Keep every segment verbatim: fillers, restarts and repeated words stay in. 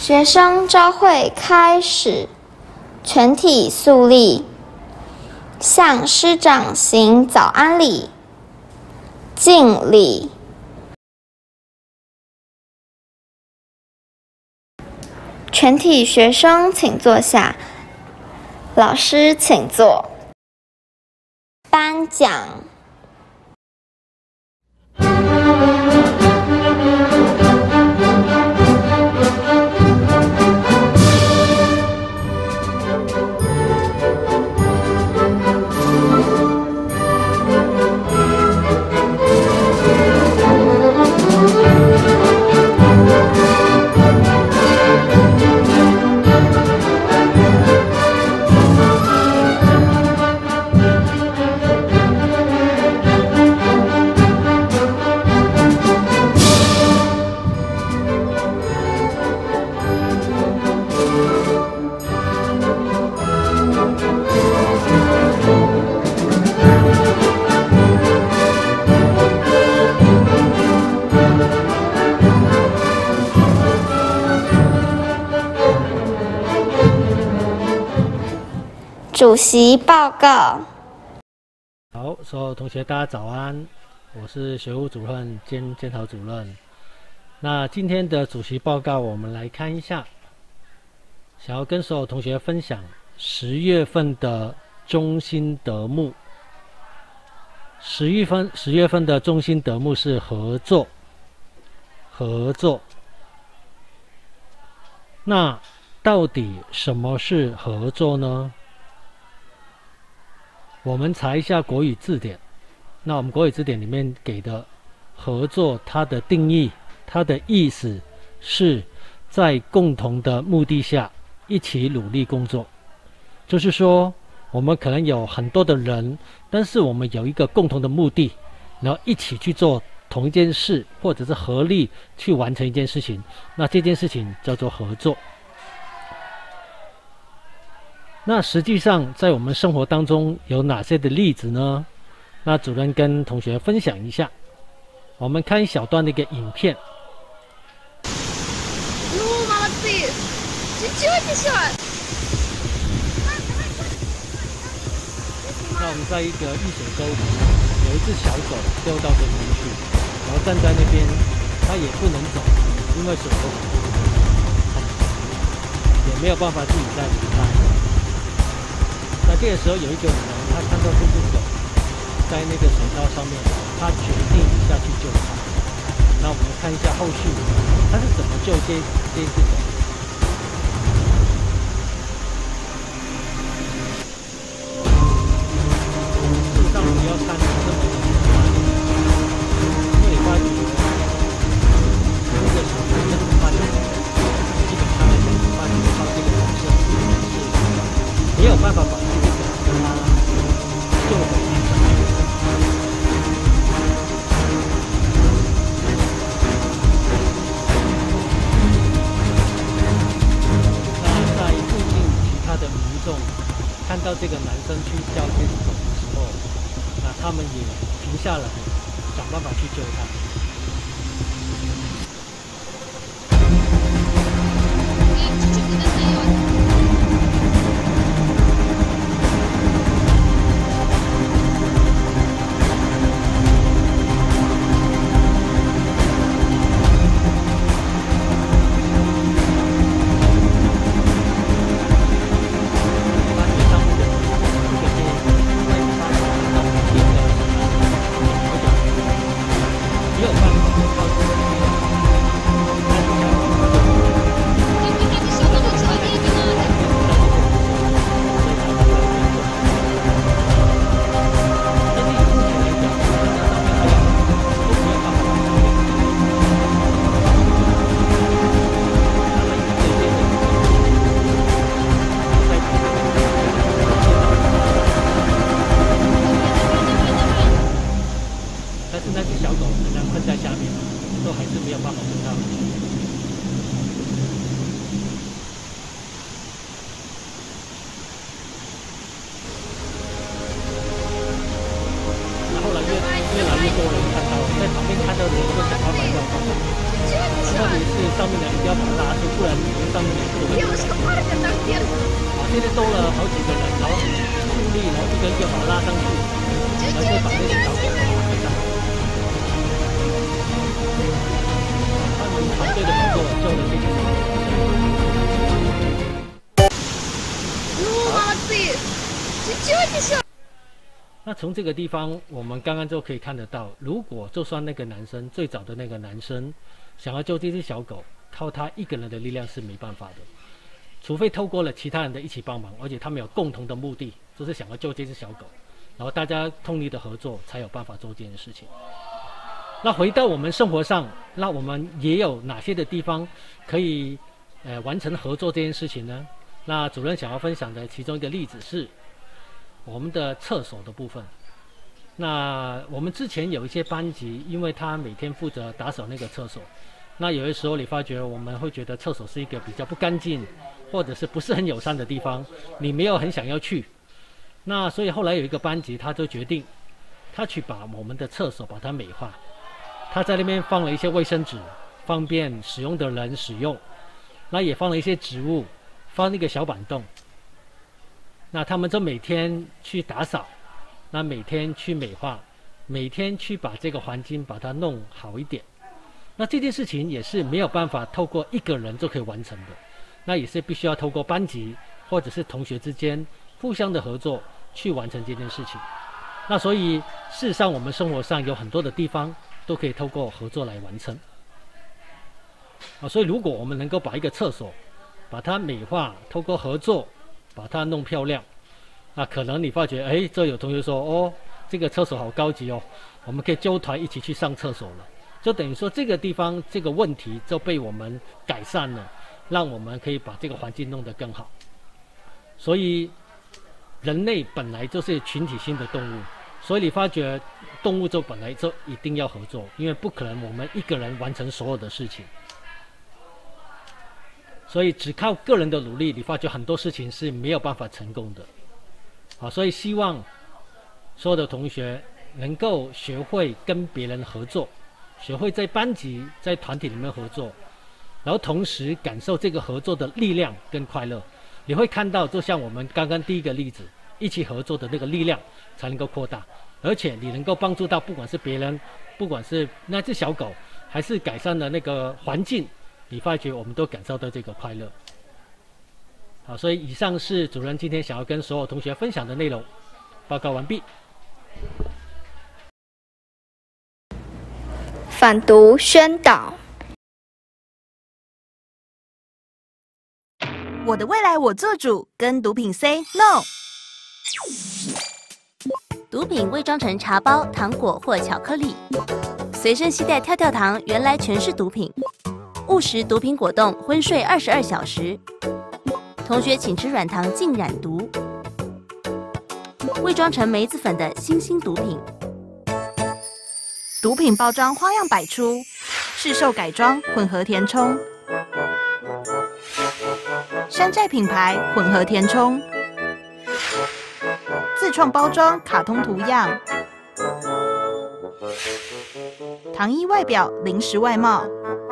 学生朝会开始，全体肃立，向师长行早安礼，敬礼。全体学生请坐下，老师请坐。颁奖。主席报告。 好，所有同学大家早安，我是学务主任兼监考主任。那今天的主席报告，我们来看一下，想要跟所有同学分享十月份的中心德目。十月份十月份的中心德目是合作，合作。那到底什么是合作呢？我们查一下国语字典，那我们国语字典里面给的合作，它的定义，它的意思是在共同的目的下一起努力工作。就是说，我们可能有很多的人，但是我们有一个共同的目的，然后一起去做同一件事，或者是合力去完成一件事情，那这件事情叫做合作。那实际上在我们生活当中有哪些的例子呢？那主任跟同学分享一下。我们看一小段的一个影片。那我们在一个遇水沟里，有一只小狗掉到水里面去，然后站在那边，它也不能走，因为水沟很也没有办法自己再离开。那这个时候有一个人，他看到这只狗在那个水道上面，他决定下去救它。那我们看一下后续，他是怎么救这这只狗。事实上不要看这么简单，因为你发觉这个水真的很慢的，基本上来讲，你发觉靠这个方式是没有办法把救回来。那在附近其他的民众看到这个男生去叫这只狗的时候，那他们也停下来，想办法去救他。越来越越多人看到，在旁边看到的人会想办法要放。特别是上面的人不要把它拉出，不然你们上面的人都会。啊，现在多了好几个人，然后助力，然后一个一个把它拉上去，然后再把那个小狗拉上来。他们团队的合作做了这件事情。 那从这个地方，我们刚刚就可以看得到，如果就算那个男生最早的那个男生想要救这只小狗，靠他一个人的力量是没办法的，除非透过了其他人的一起帮忙，而且他们有共同的目的，就是想要救这只小狗，然后大家通力的合作，才有办法做这件事情。那回到我们生活上，那我们也有哪些的地方可以呃完成合作这件事情呢？那主任想要分享的其中一个例子是我们的厕所的部分。那我们之前有一些班级，因为他每天负责打扫那个厕所，那有的时候你发觉我们会觉得厕所是一个比较不干净，或者是不是很友善的地方，你没有很想要去。那所以后来有一个班级，他就决定，他去把我们的厕所把它美化。他在那边放了一些卫生纸，方便使用的人使用。那也放了一些植物。 放那个小板凳，那他们就每天去打扫，那每天去美化，每天去把这个环境把它弄好一点。那这件事情也是没有办法透过一个人就可以完成的，那也是必须要透过班级或者是同学之间互相的合作去完成这件事情。那所以事实上，我们生活上有很多的地方都可以透过合作来完成。啊，所以如果我们能够把一个厕所 把它美化，透过合作把它弄漂亮，那可能你发觉，哎，这有同学说，哦，这个厕所好高级哦，我们可以纠团一起去上厕所了，就等于说这个地方这个问题就被我们改善了，让我们可以把这个环境弄得更好。所以，人类本来就是群体性的动物，所以你发觉动物就本来就一定要合作，因为不可能我们一个人完成所有的事情。 所以只靠个人的努力，你发觉很多事情是没有办法成功的。好，所以希望所有的同学能够学会跟别人合作，学会在班级、在团体里面合作，然后同时感受这个合作的力量跟快乐。你会看到，就像我们刚刚第一个例子，一起合作的那个力量才能够扩大，而且你能够帮助到，不管是别人，不管是那只小狗，还是改善了那个环境。 你发觉我们都感受到这个快乐。好，所以以上是主任今天想要跟所有同学分享的内容。报告完毕。 反毒宣导。 我的未来我做主，跟毒品 say no。 毒品伪装成茶包、糖果或巧克力，随身携带跳跳糖，原来全是毒品。 误食毒品果冻，昏睡二十二小时。同学请吃软糖净染毒。伪装成梅子粉的新兴毒品。 毒品包装花样百出，市售改装混合填充。山寨品牌混合填充。自创包装卡通图样。糖衣外表，零食外貌。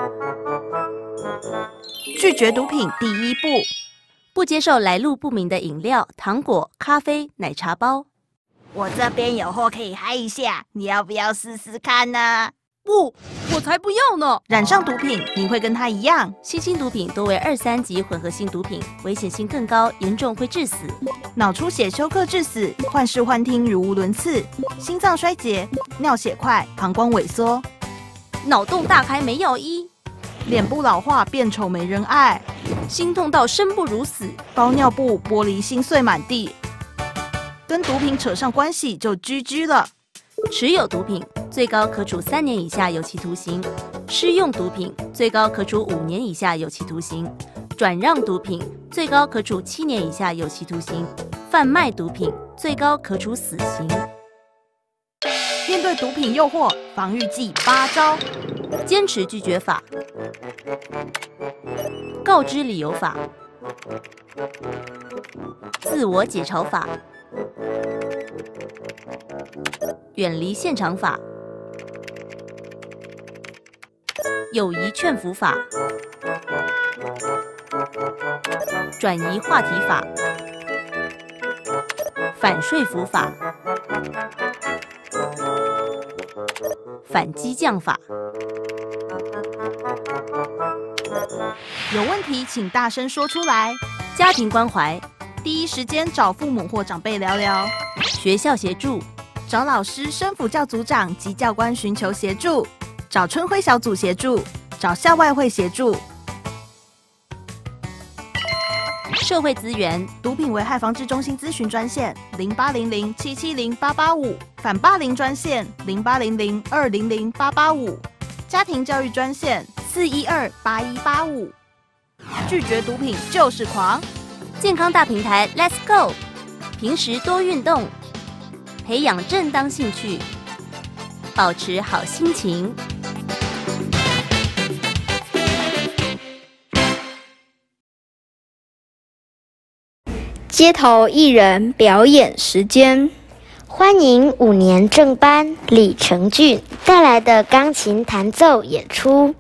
拒绝毒品第一步， 不接受来路不明的饮料、糖果、咖啡、奶茶包。 我这边有货可以嗨一下，你要不要试试看呢？ 不，我才不要呢！ 染上毒品，你会跟他一样。 新兴毒品多为二三级混合性毒品，危险性更高，严重会致死。 脑出血休克致死，幻视幻听，语无伦次，心脏衰竭，尿血块，膀胱萎缩， 脑洞大开没药医。 脸部老化变丑没人爱， 心痛到生不如死， 包尿布玻璃心碎满地，跟毒品扯上关系就 G G 了。 持有毒品最高可处三年以下有期徒刑，施用毒品最高可处五年以下有期徒刑，转让毒品最高可处七年以下有期徒刑，贩卖毒品最高可处死刑。 面对毒品诱惑，防御计八招： 坚持拒绝法、告知理由法、自我解嘲法、远离现场法、 友谊劝服法、转移话题法、反说服法、反激将法。 有问题请大声说出来， 家庭关怀、 第一时间找父母或长辈聊聊， 学校协助、 找老师、生辅教组长及教官寻求协助，找春晖小组协助，找校外会协助。 社会资源、 毒品危害防治中心咨询专线零八零零七七零八八五，反霸凌专线零八零零二零零八八五，家庭教育专线四一二八一八五。拒绝毒品就是狂， 健康大平台 Let's Go， 平时多运动，培养正当兴趣，保持好心情。 街头艺人表演时间， 欢迎五年正班李成俊带来的钢琴弹奏演出。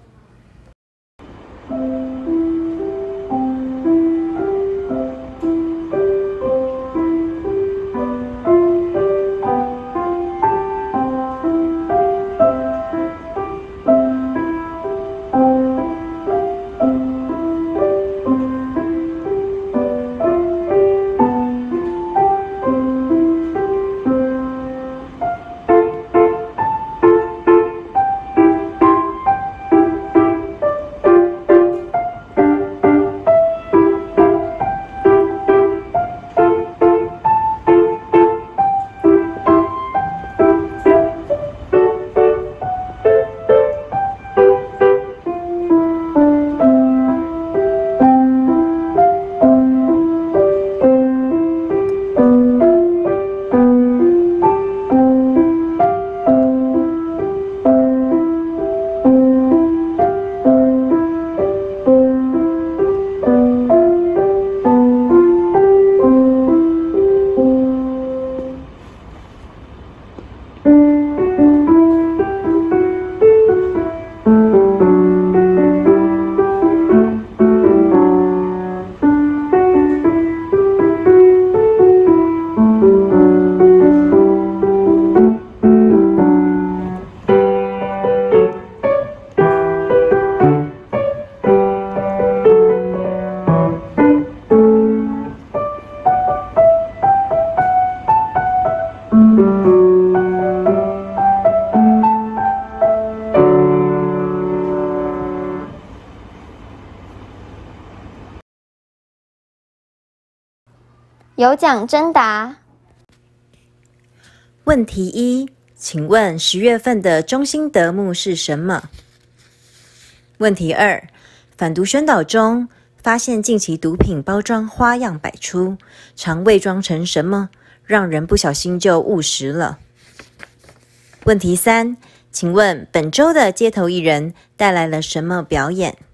有奖征答。 问题一，请问十月份的中心德目是什么？问题二，反毒宣导中发现近期毒品包装花样百出，常伪装成什么，让人不小心就误食了？问题三，请问本周的街头艺人带来了什么表演？